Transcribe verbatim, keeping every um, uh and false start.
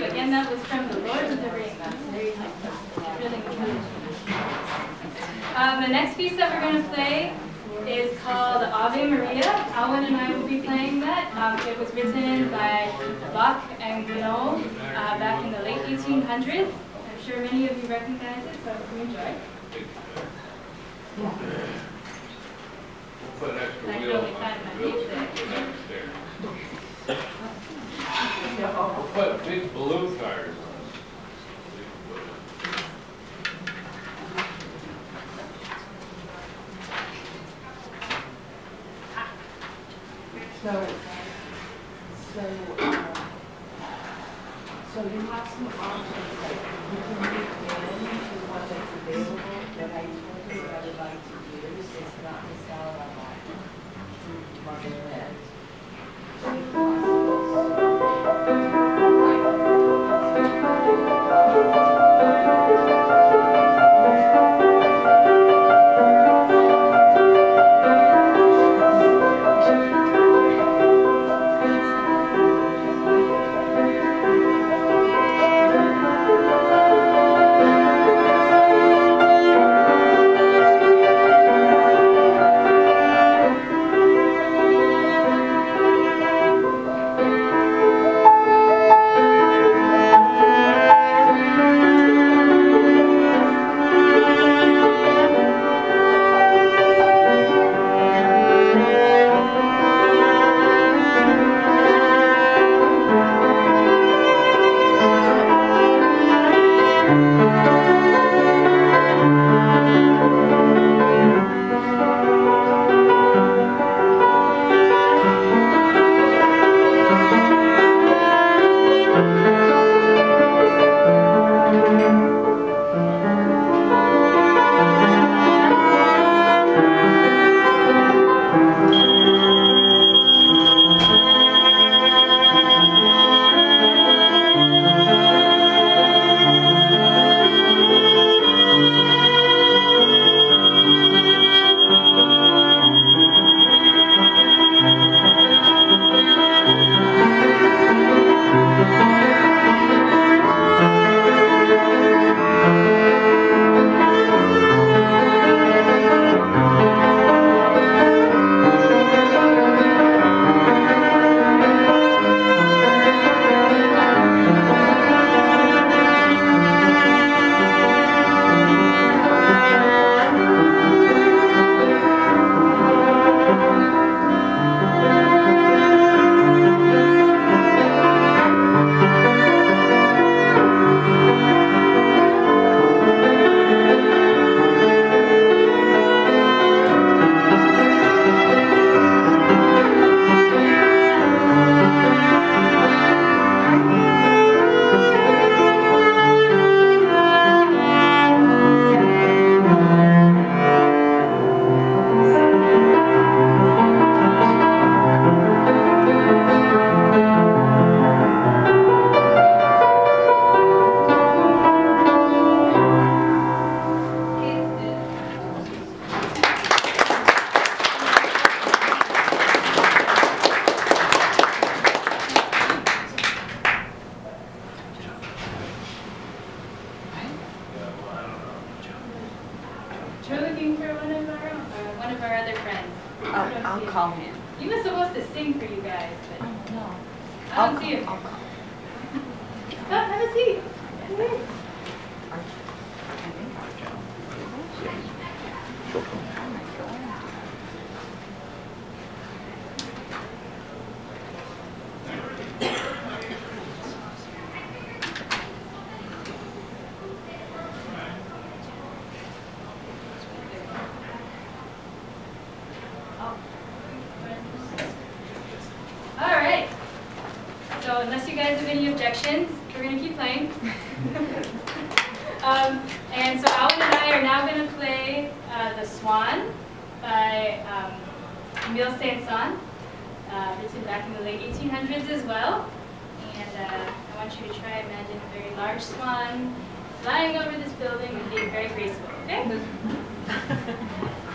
you. Again, that was from The Lord of the Rings. Very really good. Um, the next piece that we're going to play is called Ave Maria. Alwyn and I will be playing that. Um, it was written by Bach and Gounod uh, back in the late eighteen hundreds. I'm sure many of you recognize it, so I hope you enjoy. We'll put an extra That's wheel really on fun, the my wheel music. We'll put big balloon tires on So, so, um, so you have some options, like you can move in to one that's available, but I told you what I would like to use is not to sell on my market. Two possibles. We're looking for one of our own, or one of our other friends. I'll, I'll call him. He was supposed to sing for you guys, but Oh, no. I don't see him. I'll call. Oh, have a seat. Come here. All right. So unless you guys have any objections, we're going to keep playing. um, and so Alwyn and I are now going to play uh, The Swan by um, Emile Saint-Saëns, uh, written back in the late eighteen hundreds as well. And uh, I want you to try and imagine a very large swan flying over this building and being very graceful, okay?